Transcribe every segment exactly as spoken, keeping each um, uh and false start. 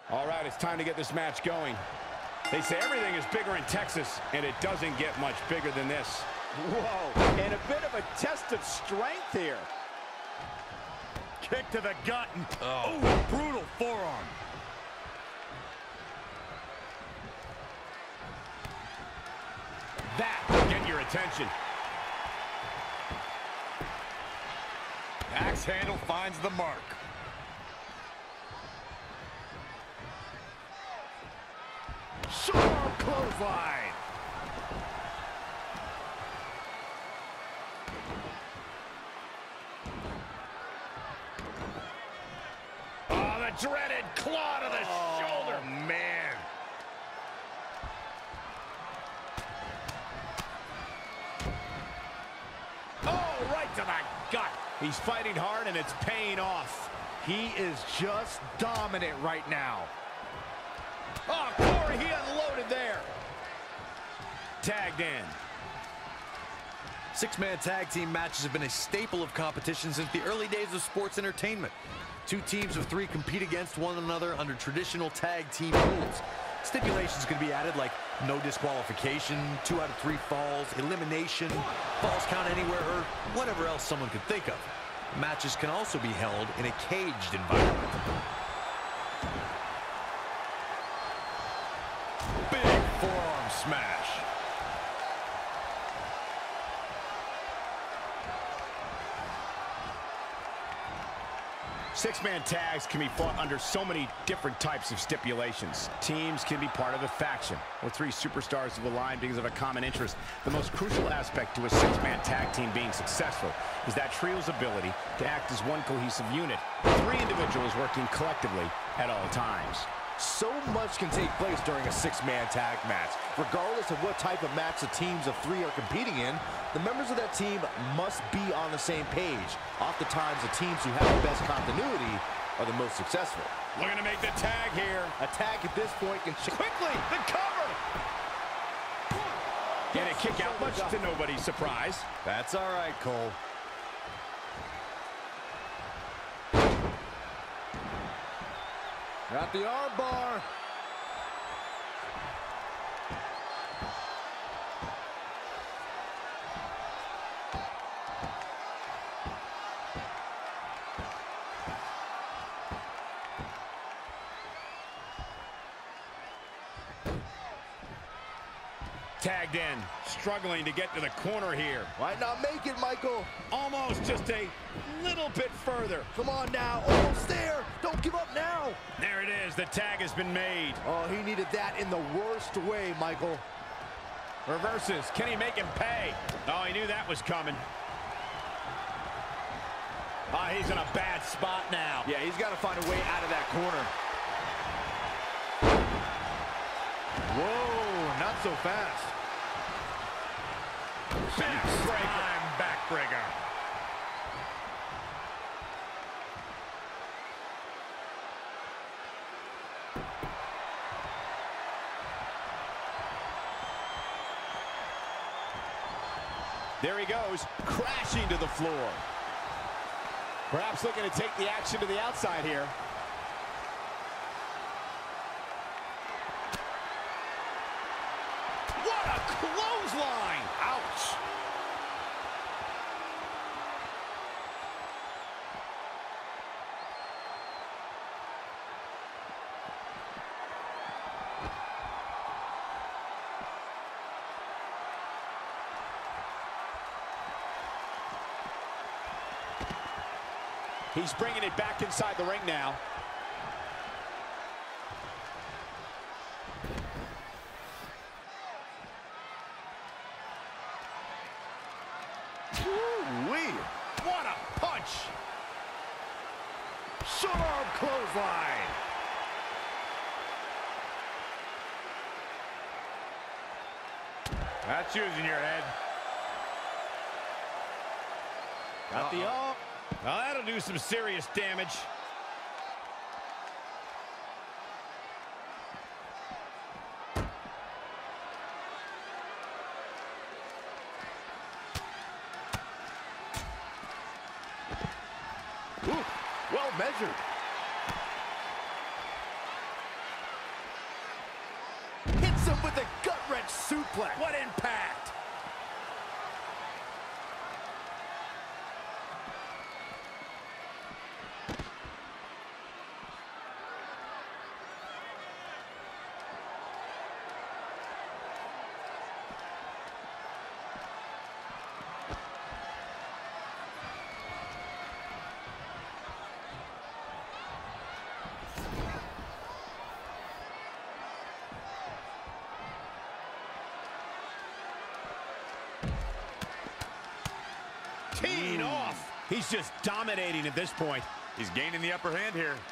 All right, it's time to get this match going. They say everything is bigger in Texas, and it doesn't get much bigger than this. Whoa, and a bit of a test of strength here. Kick to the gut. And, oh. oh, brutal forearm. That will get your attention. Axe handle finds the mark. Sharp clothesline. Oh, the dreaded claw to the oh, shoulder. Man. Oh, right to the gut. He's fighting hard, and it's paying off. He is just dominant right now. Oh, Corey, he unloaded there. Tagged in. Six-man tag team matches have been a staple of competition since the early days of sports entertainment. Two teams of three compete against one another under traditional tag team rules. Stipulations can be added like no disqualification, two out of three falls, elimination, falls count anywhere, or whatever else someone could think of. Matches can also be held in a caged environment. Big forearm smash. Six-man tags can be fought under so many different types of stipulations. Teams can be part of a faction, or three superstars have aligned because of a common interest. The most crucial aspect to a six-man tag team being successful is that trio's ability to act as one cohesive unit, three individuals working collectively at all times. So much can take place during a six-man tag match. Regardless of what type of match the teams of three are competing in, the members of that team must be on the same page. Oftentimes, the teams who have the best continuity are the most successful. Looking to make the tag here. A tag at this point can... Quickly, the cover! Get a kick out, much to nobody's surprise. That's all right, Cole. Got the arm bar. Tagged in, struggling to get to the corner here. Might not make it, Michael. Almost just a little bit further. Come on now, almost there. Don't give up now. There it is, the tag has been made. Oh, he needed that in the worst way, Michael. Reverses, can he make him pay? Oh, he knew that was coming. Oh, he's in a bad spot now. Yeah, he's got to find a way out of that corner. Whoa, not so fast. Backbreaker. Backbreaker. There he goes, crashing to the floor. Perhaps looking to take the action to the outside here. What a clothesline! Ouch! He's bringing it back inside the ring now. Woo-wee. What a punch! Short arm clothesline. That's using your head. Got uh-oh. the arm. Now that'll do some serious damage. Ooh, well measured. suplex. What impact! Teeing off. He's just dominating at this point. He's gaining the upper hand here.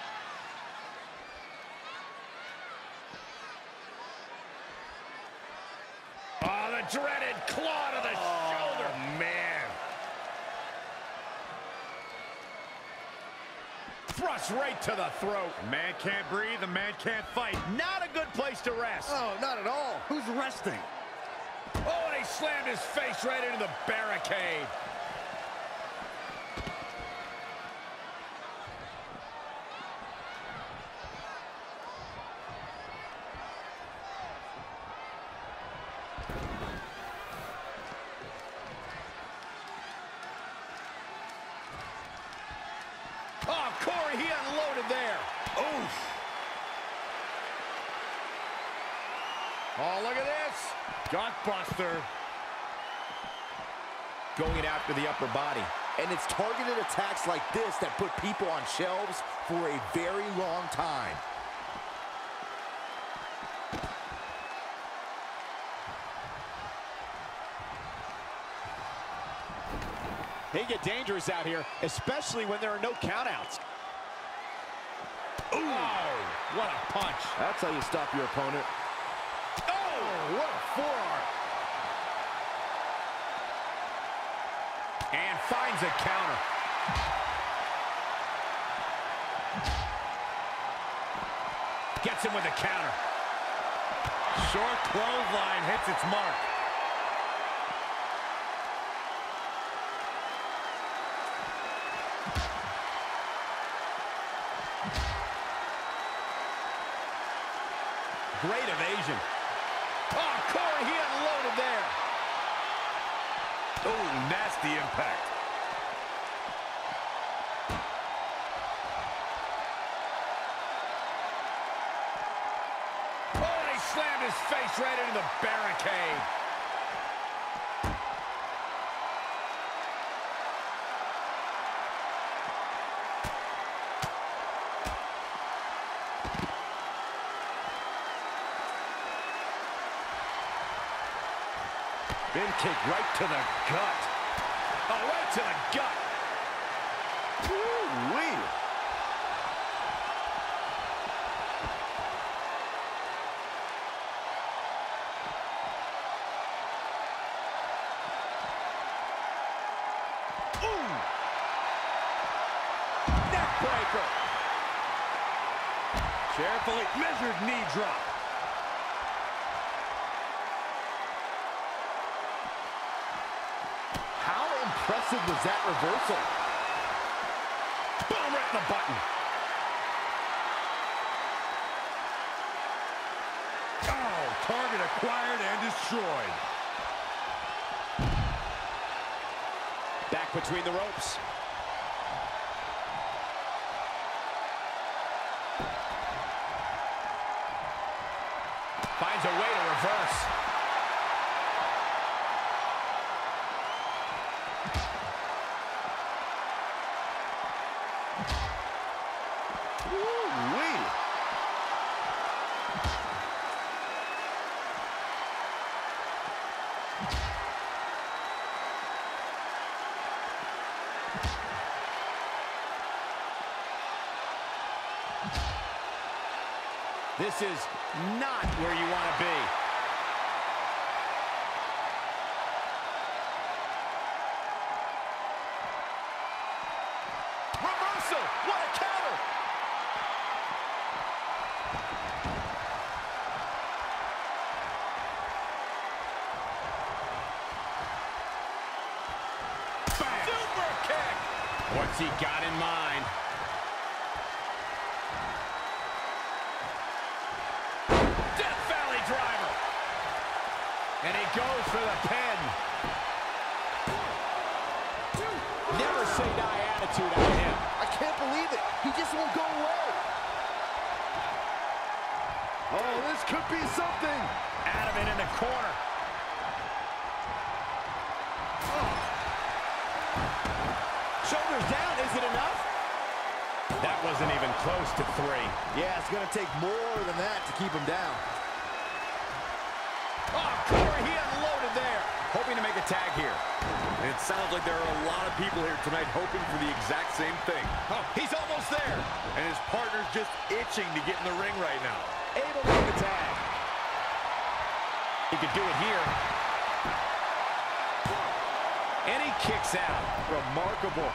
Oh, the dreaded claw to the Oh, shoulder. man. Thrust right to the throat. The man can't breathe, the man can't fight. Not a good place to rest. Oh, not at all. Who's resting? Oh, and he slammed his face right into the barricade. Oh, Corey, he unloaded there. Oof. Oh, look at this. Gutbuster. Going after the upper body. And it's targeted attacks like this that put people on shelves for a very long time. They get dangerous out here, especially when there are no countouts. Ooh, what a punch. That's how you stop your opponent. Oh, what a forearm. And finds a counter. Gets him with a counter. Short clothesline hits its mark. Great evasion. Oh, Corey, he unloaded there. Oh, nasty impact. Oh, and he slammed his face right into the barricade. Big kick right to the gut. Oh, right to the gut. Woo-wee. Ooh. Neck breaker. Carefully measured knee drop. Impressive was that reversal. Boom, right in the button. Oh, target acquired and destroyed. Back between the ropes. Finds a way to reverse. Woo-wee. This is not where you want to be. Reversal! What a counter! Bam. Super kick! What's he got in mind? And he goes for the pin. Never say die attitude out of him. I can't believe it. He just won't go away. Oh, this could be something. Adamant in the corner. Oh. Shoulders down, is it enough? That wasn't even close to three. Yeah, it's going to take more than that to keep him down. Oh, Corey, he unloaded there. Hoping to make a tag here. And it sounds like there are a lot of people here tonight hoping for the exact same thing. Oh, he's almost there. And his partner's just itching to get in the ring right now. Able to make the tag. He could do it here. And he kicks out. Remarkable.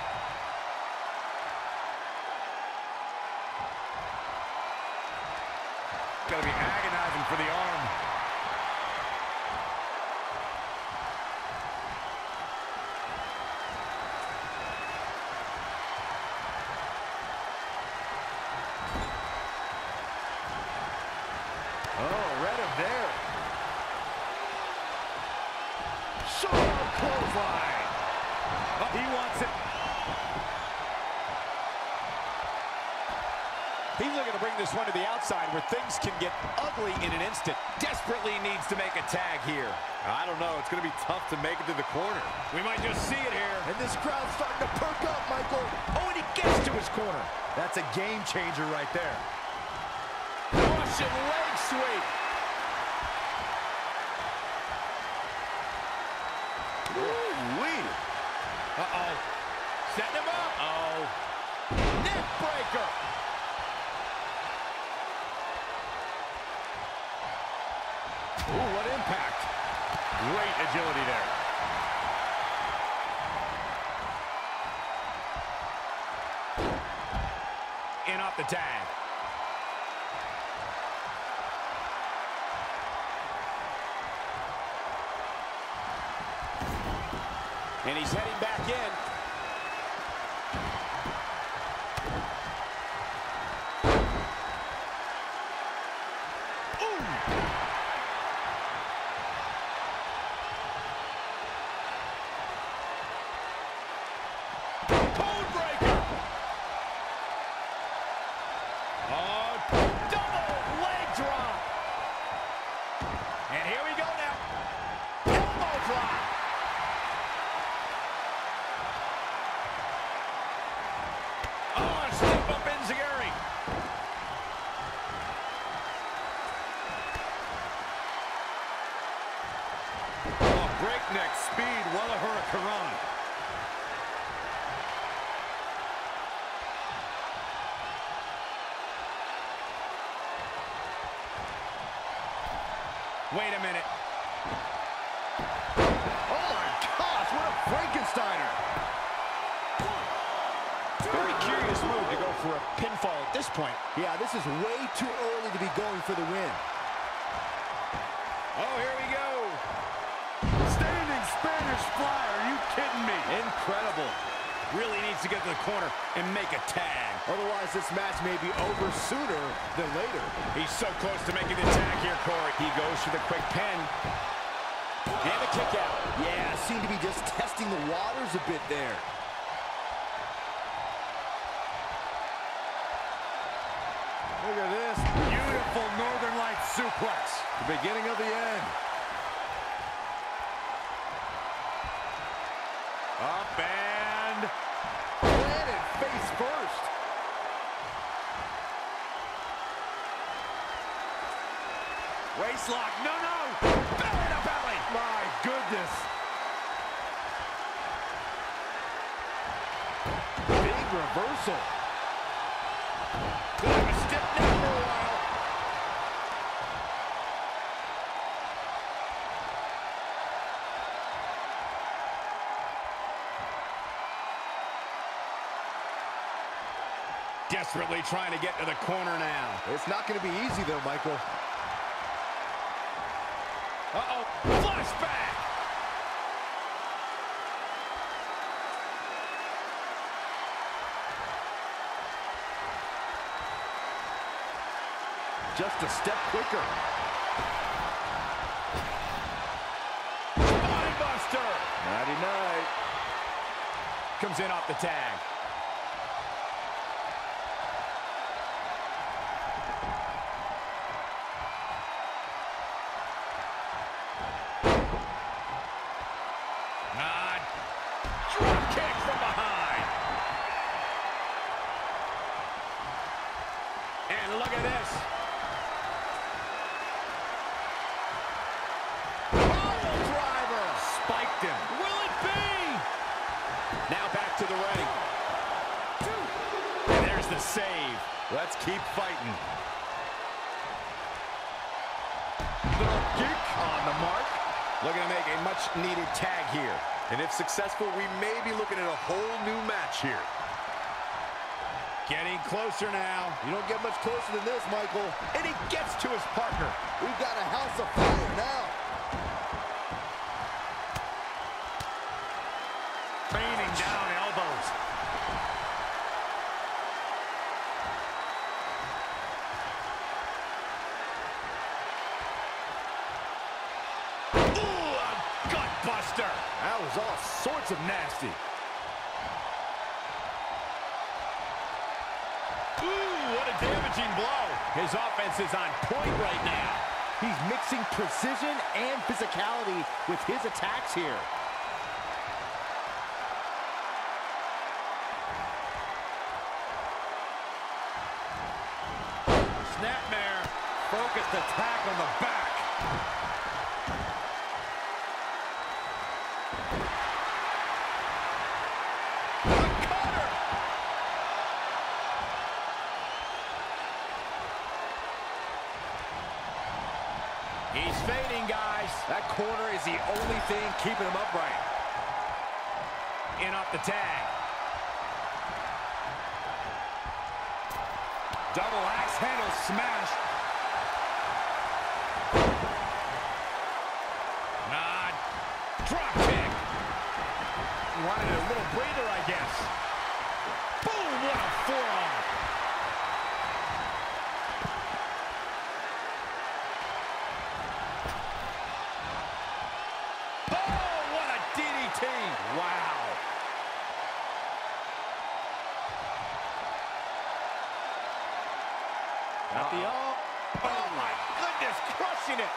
Gotta be agonizing for the arm. Oh, read him there. Sharp clothesline. Oh, he wants it. He's looking to bring this one to the outside where things can get ugly in an instant. Desperately needs to make a tag here. I don't know. It's going to be tough to make it to the corner. We might just see it here. And this crowd's starting to perk up, Michael. Oh, and he gets to his corner. That's a game changer right there. Russian leg sweep. Ooh-wee. Uh-oh. Setting him up. Oh. Neck breaker. Ooh, what impact. Great agility there. In off the tag. And he's heading back in. Breakneck speed, what a hurricanrana. Wait a minute. Oh my gosh, what a Frankensteiner. Very curious move to go for a pinfall at this point. Yeah, this is way too early to be going for the win. Oh, here we go. Standing Spanish fly, are you kidding me? Incredible. Really needs to get to the corner and make a tag. Otherwise, this match may be over sooner than later. He's so close to making the tag here, Corey. He goes for the quick pin. And the kick out. Yeah, seemed to be just testing the waters a bit there. Look at this beautiful Northern Lights suplex. The beginning of the end. Up and Planted face first. Waistlock, no, no! Belly to belly! My goodness! Big reversal. Could have a stiff neck for a while. Desperately trying to get to the corner now. It's not going to be easy, though, Michael. Uh-oh, flashback! Just a step quicker. comes in off the tag. Ah, drop kick from behind. And look at this. Pile driver. Spiked him. Will it be? Now back to the ring. And there's the save. Let's keep fighting. Little kick on the mark. Looking to make a much-needed tag here. And if successful, we may be looking at a whole new match here. Getting closer now. You don't get much closer than this, Michael. And he gets to his partner. We've got a house of fire now. Raining down elbows. Ooh, a gut buster. That was all sorts of nasty. Ooh, what a damaging blow. His offense is on point right now. He's mixing precision and physicality with his attacks here. Snapmare. Focused attack on the back. He's fading, guys. That corner is the only thing keeping him upright. In off the tag. Double axe handle smash. Nod. Drop kick. He wanted a little breather, I guess. Boom, what a forearm. Oh, what a D D T. Wow. Not the oh. Oh my goodness, crushing it.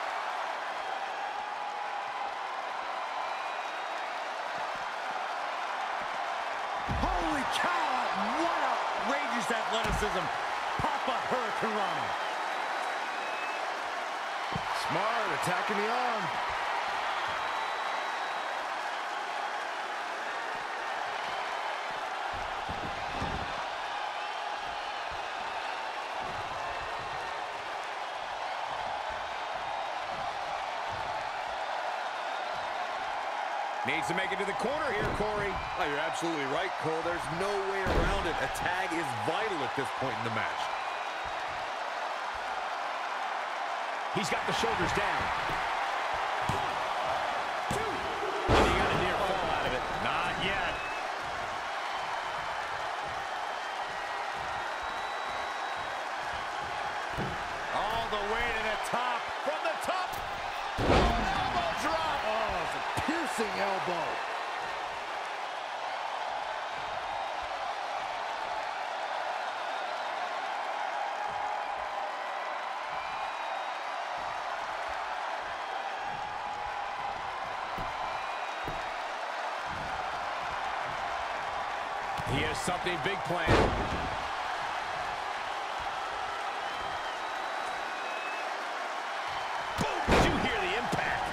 Holy cow! What outrageous athleticism. Papa Hurricanrana. Smart, attacking the arm. Needs to make it to the corner here, Corey. Oh, you're absolutely right, Cole. There's no way around it. A tag is vital at this point in the match. He's got the shoulders down. One, two. And he got a near fall out of it. Not yet. All the way to the top. From the top. Oh, an elbow drop. Oh, it's a piercing elbow. He has something big planned. Boom! Did you hear the impact?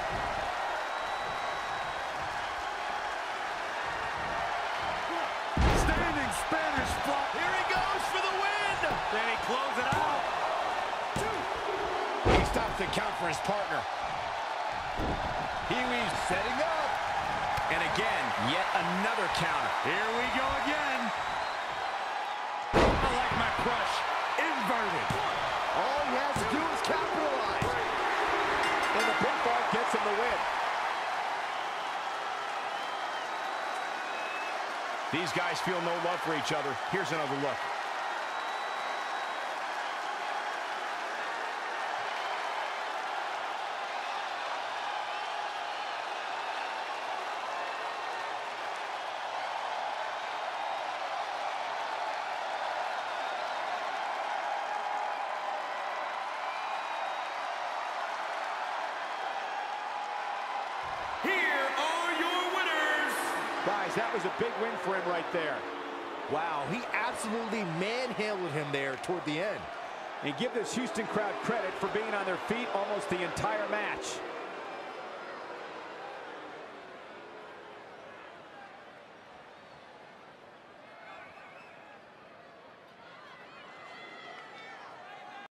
Standing Spanish fly. Here he goes for the win! Then he close it out. He stops the count for his partner. Pee Wee's setting up. And again, yet another counter. Here we go again. I like my crush. Inverted. All he has to do is capitalize. And the pinfall gets him the win. These guys feel no love for each other. Here's another look. Guys, that was a big win for him right there. Wow, he absolutely manhandled him there toward the end. And give this Houston crowd credit for being on their feet almost the entire match.